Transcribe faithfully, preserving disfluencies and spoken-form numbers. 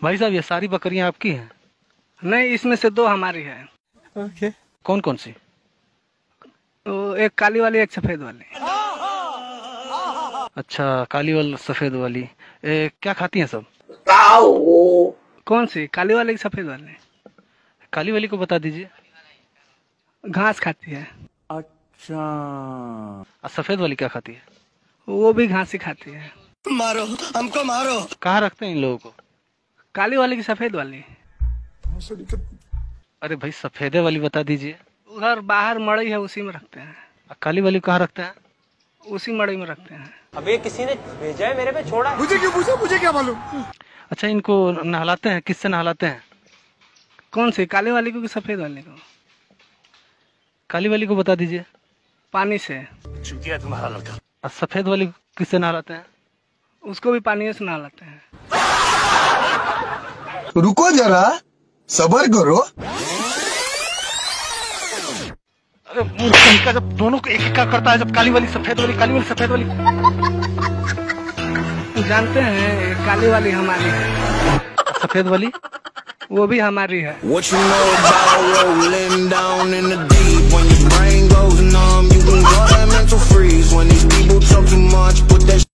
भाई साहब, ये सारी बकरियां आपकी हैं? नहीं, इसमें से दो हमारी है। ओके। कौन कौन सी? तो एक काली वाली, एक सफेद वाली। अच्छा, काली वाली सफेद वाली। ए, क्या खाती हैं सब? कौन सी, काली वाली की सफेद वाली? काली वाली को बता दीजिए। घास खाती है। अच्छा। और सफेद वाली क्या खाती है? वो भी घास ही खाती है। मारो हमको, मारो। कहाँ रखते हैं इन लोगों को? काली वाली की सफेद वाली? अरे भाई, सफेदे वाली बता दीजिए। उधर बाहर मड़ई है, उसी में रखते हैं। और काली वाली कहाँ रखते हैं? उसी मड़ई में रखते हैं। अबे किसी ने भेजा है मेरे पे, छोड़ा। मुझे क्यों पूछा, मुझे क्या मालूम। अच्छा, इनको नहलाते हैं? किससे नहलाते हैं? कौन सी, काली वाली को कि सफेद वाली को? काली वाली को बता दीजिए। पानी से। चुकिया तुम्हारा लड़का। और सफेद वाली किससे नहलाते हैं? उसको भी पानी से नहलाते हैं। रुको जरा, सबर करो। अरे मूर्ख का, जब दोनों को एक एक का करता है, जब काली वाली सफेद वाली, काली वाली सफेद वाली। जानते हैं, काली वाली हमारी है। सफेद वाली? वो भी हमारी है। What you know about rolling?